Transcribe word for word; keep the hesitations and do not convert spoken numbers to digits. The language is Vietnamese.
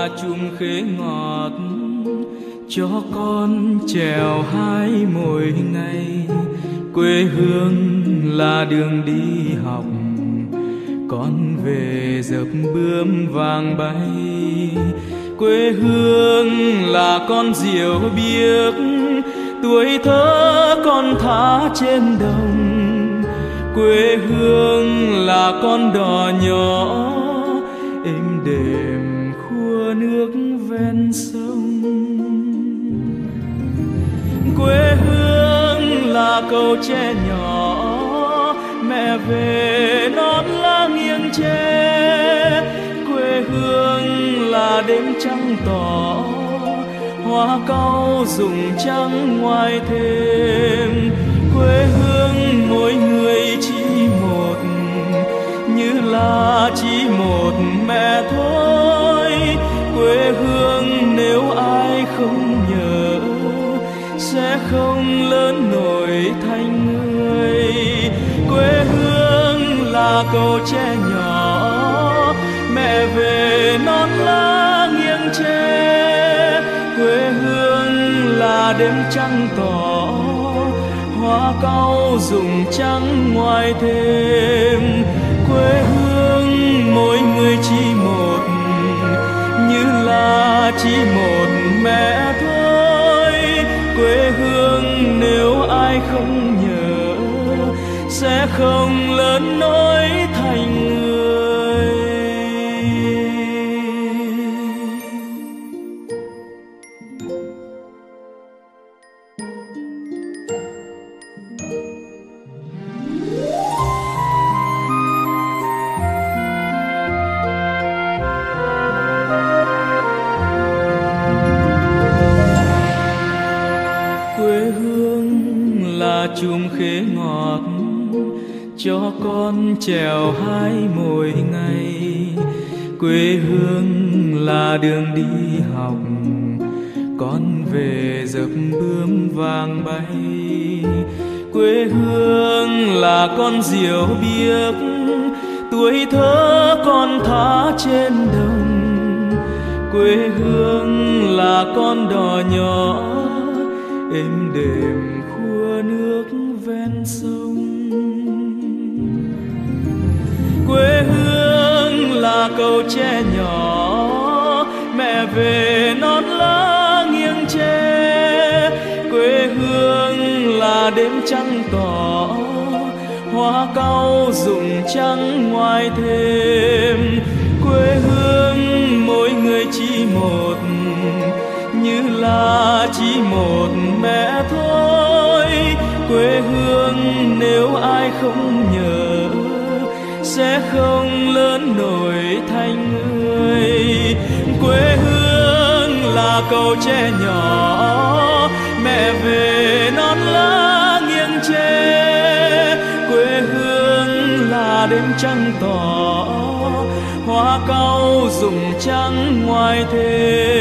là chùm khế ngọt cho con trèo hái mỗi ngày. Quê hương là đường đi học, con về dập bướm vàng bay. Quê hương là con diều biếc, tuổi thơ con thả trên đồng. Quê hương là con đò nhỏ êm đềm khua nước ven sông. Quê hương là cầu tre nhỏ, mẹ về non lá nghiêng tre. Quê hương là đêm trăng tỏ, hoa cau rụng trắng ngoài thềm. Quê hương mỗi người chỉ một, như là chỉ một mẹ thôi. Quê hương nếu ai không nhớ sẽ không lớn nổi thành người. Quê hương là cầu tre nhỏ, mẹ về non lá nghiêng tre. Quê hương là đêm trăng tỏ, hoa cau rụng trắng ngoài thềm. Quê hương mỗi người chỉ một, như là chỉ một mẹ thôi. Quê hương nếu ai không nhớ sẽ không lớn nổi thành người. Chùm khế ngọt cho con trèo hái mỗi ngày. Quê hương là đường đi học, con về dập bướm vàng bay. Quê hương là con diều biếc, tuổi thơ con thả trên đồng. Quê hương là con đò nhỏ êm đềm nước ven sông. Quê hương là cầu tre nhỏ, mẹ về non lá nghiêng tre. Quê hương là đêm trăng tỏ, hoa cau rụng trắng ngoài thềm. Quê hương mỗi người chỉ một, như là chỉ một mẹ thôi. Quê hương nếu ai không nhớ sẽ không lớn nổi thành người. Quê hương là cầu tre nhỏ, mẹ về non lá nghiêng tre. Quê hương là đêm trăng tỏ, hoa cau rụng trắng ngoài thềm.